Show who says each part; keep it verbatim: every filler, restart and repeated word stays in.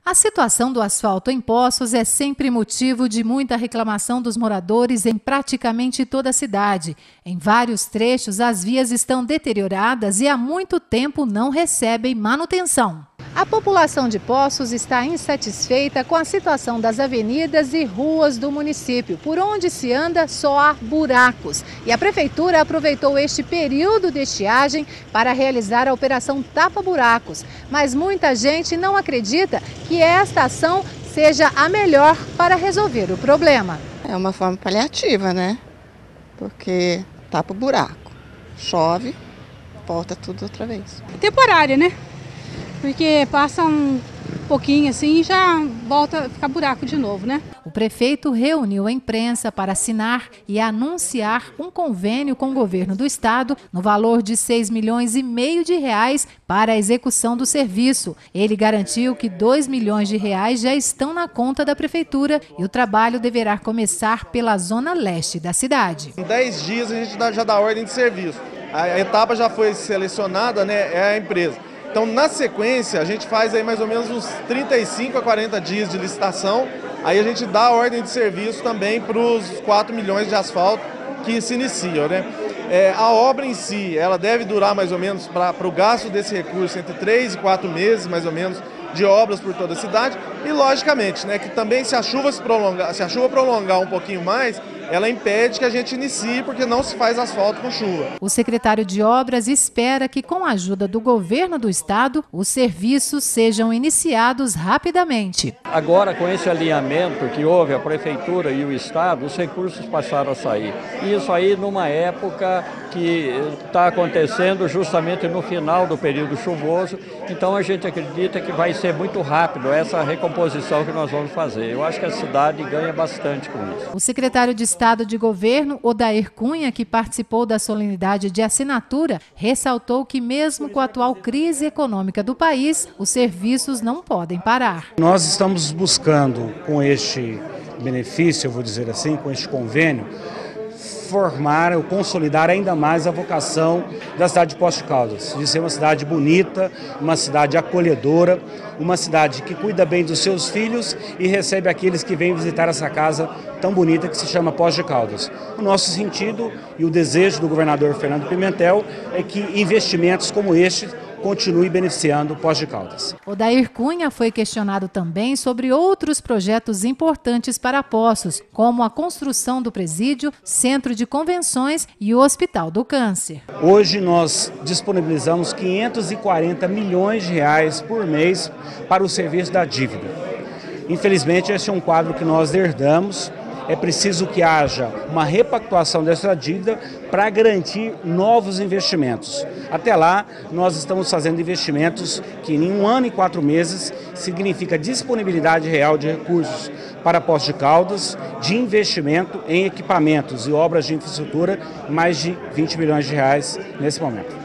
Speaker 1: A situação do asfalto em Poços é sempre motivo de muita reclamação dos moradores em praticamente toda a cidade. Em vários trechos, as vias estão deterioradas e há muito tempo não recebem manutenção. A população de Poços está insatisfeita com a situação das avenidas e ruas do município. Por onde se anda, só há buracos. E a prefeitura aproveitou este período de estiagem para realizar a operação Tapa Buracos. Mas muita gente não acredita que esta ação seja a melhor para resolver o problema.
Speaker 2: É uma forma paliativa, né? Porque tapa o buraco, chove, volta tudo outra vez.
Speaker 3: Temporária, né? Porque passa um pouquinho assim e já volta a ficar buraco de novo, né?
Speaker 1: O prefeito reuniu a imprensa para assinar e anunciar um convênio com o governo do estado no valor de seis milhões e meio de reais para a execução do serviço. Ele garantiu que dois milhões de reais já estão na conta da prefeitura e o trabalho deverá começar pela zona leste da cidade.
Speaker 4: Em dez dias a gente já dá ordem de serviço. A etapa já foi selecionada, né? É a empresa. Então, na sequência, a gente faz aí mais ou menos uns trinta e cinco a quarenta dias de licitação. Aí a gente dá a ordem de serviço também para os quatro milhões de asfalto que se iniciam, né? É, a obra em si, ela deve durar mais ou menos para o gasto desse recurso entre três e quatro meses, mais ou menos, de obras por toda a cidade. E, logicamente, né, que também se a chuva se prolongar, se a chuva prolongar um pouquinho mais, ela impede que a gente inicie, porque não se faz asfalto com chuva.
Speaker 1: O secretário de Obras espera que, com a ajuda do governo do estado, os serviços sejam iniciados rapidamente.
Speaker 5: Agora, com esse alinhamento que houve, a prefeitura e o estado, os recursos passaram a sair. E isso aí numa época que está acontecendo justamente no final do período chuvoso. Então a gente acredita que vai ser muito rápido essa recomposição que nós vamos fazer. Eu acho que a cidade ganha bastante com isso.
Speaker 1: O secretário de Estado de Governo, Odair Cunha, que participou da solenidade de assinatura, ressaltou que mesmo com a atual crise econômica do país, os serviços não podem parar.
Speaker 6: Nós estamos buscando, com este benefício, eu vou dizer assim, com este convênio, formar ou consolidar ainda mais a vocação da cidade de Poços de Caldas, de ser uma cidade bonita, uma cidade acolhedora, uma cidade que cuida bem dos seus filhos e recebe aqueles que vêm visitar essa casa tão bonita que se chama Poços de Caldas. O nosso sentido e o desejo do governador Fernando Pimentel é que investimentos como este continue beneficiando Poços de Caldas.
Speaker 1: Odair Cunha foi questionado também sobre outros projetos importantes para Poços, como a construção do presídio, centro de convenções e o Hospital do Câncer.
Speaker 6: Hoje nós disponibilizamos quinhentos e quarenta milhões de reais por mês para o serviço da dívida. Infelizmente, esse é um quadro que nós herdamos. É preciso que haja uma repactuação dessa dívida para garantir novos investimentos. Até lá, nós estamos fazendo investimentos que em um ano e quatro meses significa disponibilidade real de recursos para Poços de Caldas, de investimento em equipamentos e obras de infraestrutura, mais de vinte milhões de reais nesse momento.